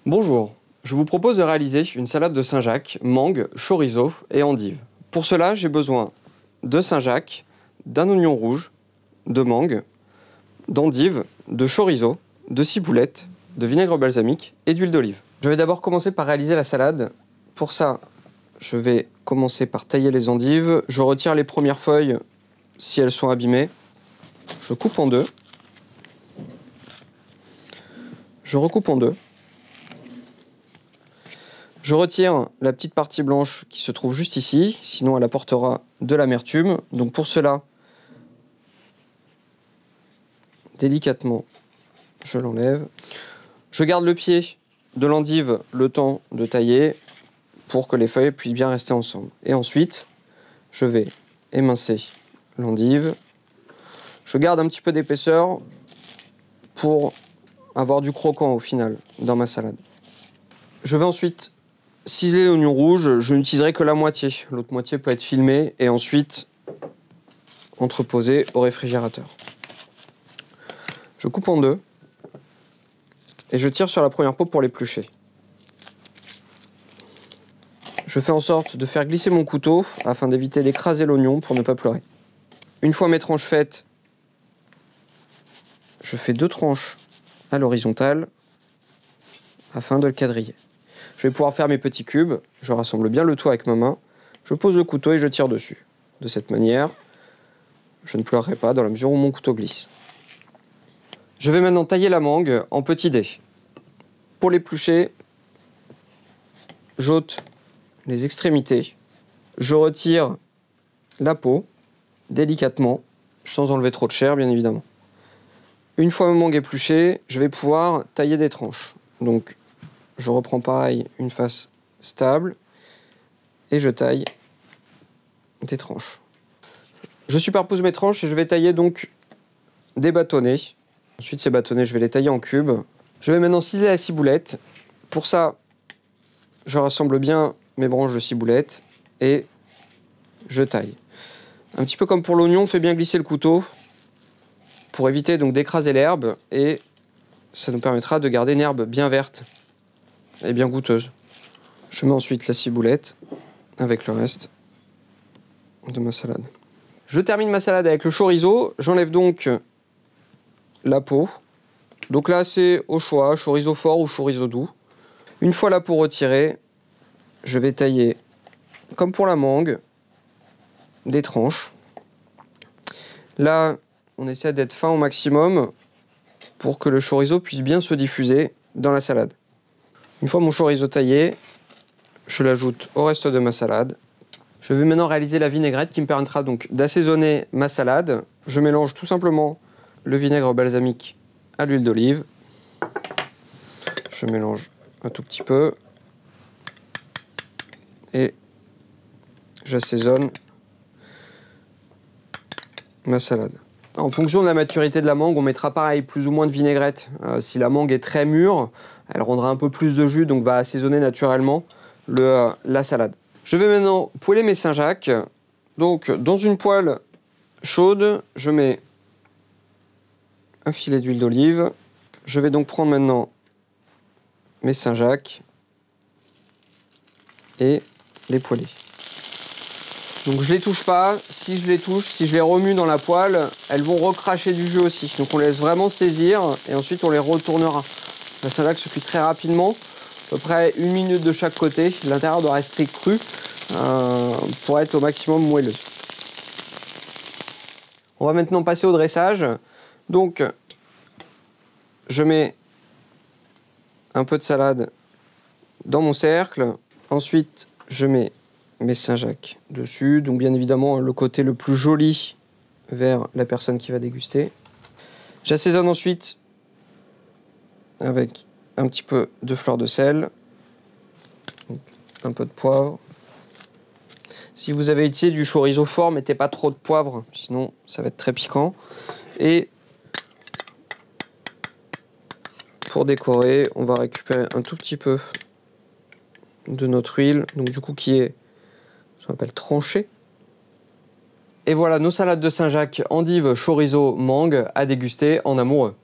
Bonjour, je vous propose de réaliser une salade de Saint-Jacques, mangue, chorizo et endive. Pour cela, j'ai besoin de Saint-Jacques, d'un oignon rouge, de mangue, d'endive, de chorizo, de ciboulette, de vinaigre balsamique et d'huile d'olive. Je vais d'abord commencer par réaliser la salade. Pour ça, je vais commencer par tailler les endives. Je retire les premières feuilles si elles sont abîmées. Je coupe en deux. Je recoupe en deux. Je retire la petite partie blanche qui se trouve juste ici, sinon elle apportera de l'amertume. Donc pour cela, délicatement, je l'enlève. Je garde le pied de l'endive le temps de tailler pour que les feuilles puissent bien rester ensemble. Et ensuite, je vais émincer l'endive. Je garde un petit peu d'épaisseur pour avoir du croquant au final dans ma salade. Je vais ensuite ciseler l'oignon rouge, je n'utiliserai que la moitié. L'autre moitié peut être filmée et ensuite entreposée au réfrigérateur. Je coupe en deux et je tire sur la première peau pour l'éplucher. Je fais en sorte de faire glisser mon couteau afin d'éviter d'écraser l'oignon pour ne pas pleurer. Une fois mes tranches faites, je fais 2 tranches à l'horizontale afin de le quadriller. Je vais pouvoir faire mes petits cubes, je rassemble bien le tout avec ma main, je pose le couteau et je tire dessus. De cette manière, je ne pleurerai pas dans la mesure où mon couteau glisse. Je vais maintenant tailler la mangue en petits dés. Pour l'éplucher, j'ôte les extrémités, je retire la peau délicatement, sans enlever trop de chair bien évidemment. Une fois ma mangue épluchée, je vais pouvoir tailler des tranches. Donc je reprends pareil une face stable et je taille des tranches. Je superpose mes tranches et je vais tailler donc des bâtonnets. Ensuite ces bâtonnets je vais les tailler en cubes. Je vais maintenant ciseler la ciboulette. Pour ça, je rassemble bien mes branches de ciboulette et je taille. Un petit peu comme pour l'oignon, on fait bien glisser le couteau pour éviter donc d'écraser l'herbe et ça nous permettra de garder une herbe bien verte et bien goûteuse. Je mets ensuite la ciboulette avec le reste de ma salade. Je termine ma salade avec le chorizo. J'enlève donc la peau. Donc là, c'est au choix, chorizo fort ou chorizo doux. Une fois la peau retirée, je vais tailler, comme pour la mangue, des tranches. Là, on essaie d'être fin au maximum pour que le chorizo puisse bien se diffuser dans la salade. Une fois mon chorizo taillé, je l'ajoute au reste de ma salade. Je vais maintenant réaliser la vinaigrette qui me permettra donc d'assaisonner ma salade. Je mélange tout simplement le vinaigre balsamique à l'huile d'olive. Je mélange un tout petit peu et j'assaisonne ma salade. En fonction de la maturité de la mangue, on mettra pareil plus ou moins de vinaigrette. Si la mangue est très mûre, elle rendra un peu plus de jus, donc va assaisonner naturellement la salade. Je vais maintenant poêler mes Saint-Jacques. Donc dans une poêle chaude, je mets un filet d'huile d'olive. Je vais donc prendre maintenant mes Saint-Jacques et les poêler. Donc je les touche pas, si je les touche, si je les remue dans la poêle, elles vont recracher du jus aussi. Donc on les laisse vraiment saisir et ensuite on les retournera. La salade se cuit très rapidement, à peu près 1 minute de chaque côté. L'intérieur doit rester cru pour être au maximum moelleuse. On va maintenant passer au dressage. Donc je mets un peu de salade dans mon cercle. Ensuite je mets mes Saint-Jacques dessus, donc bien évidemment le côté le plus joli vers la personne qui va déguster. J'assaisonne ensuite avec un petit peu de fleur de sel, donc un peu de poivre. Si vous avez utilisé du chorizo fort, mettez pas trop de poivre, sinon ça va être très piquant. Et pour décorer, on va récupérer un tout petit peu de notre huile, donc du coup qui est ce qu'on appelle tranché. Et voilà nos salades de Saint-Jacques, endive, chorizo, mangue à déguster en amoureux.